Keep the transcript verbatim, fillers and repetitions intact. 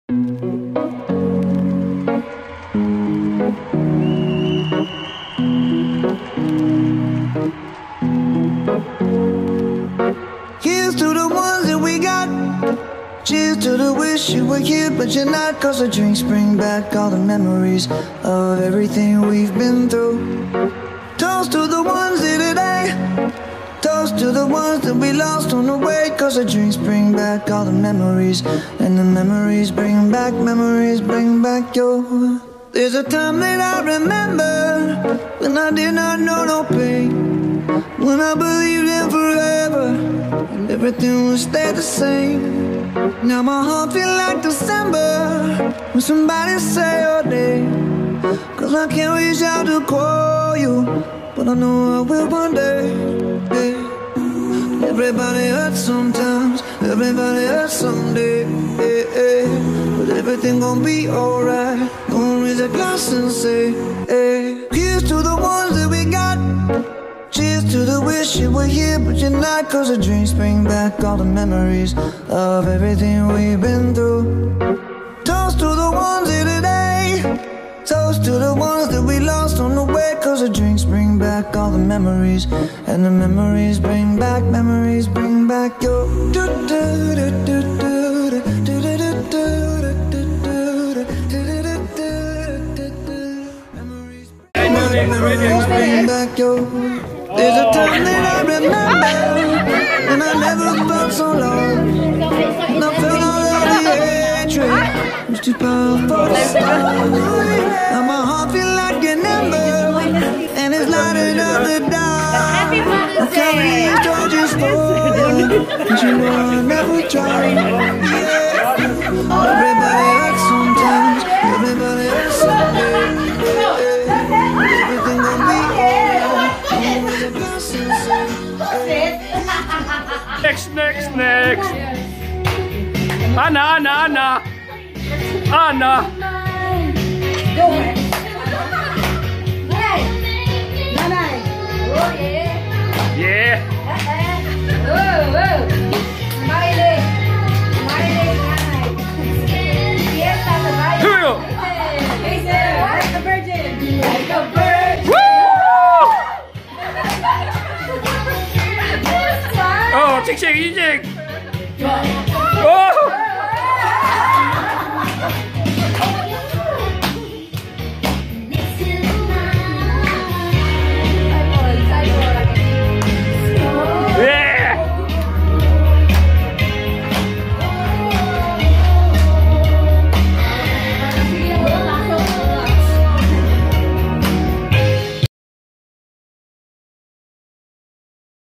Here's to the ones that we got. Cheers to the wish you were here but you're not. Cause the drinks bring back all the memories of everything we've been through. Toast to the ones here today. Toast to the ones that we lost on the way. Cause the drinks bring back all the memories. And the memories bring back, memories bring back your. There's a time that I remember when I did not know no pain, when I believed in forever and everything would stay the same. Now my heart feel like December when somebody say your name. Cause I can't reach out to call you, but I know I will one day. Hey. Everybody hurts sometimes, everybody hurts someday. Hey, hey. But everything gon' be alright. Gonna raise a glass and say, hey. Here's to the ones that we got. Cheers to the wish you were here but you're not. Cause the drinks bring back all the memories of everything we've been through. Toast to the ones here today. Toast to the ones that we lost on the way. Cause the drinks bring back all the memories. And the memories bring back, memories bring back your. Memories bring back your. There's a time that I remember when I never felt so long, and I felt all of the hatred was too powerful to stop. Now my heart feel like an ember, and it's lighting up the dark. I'm carrying these torches for you, but you know I never tried. Yeah. Everybody hurts sometimes, everybody hurts someday. Everything gon' be Next, next, next. Anna, Anna, Anna. Anna. Yeah. 어, 칙칙 이제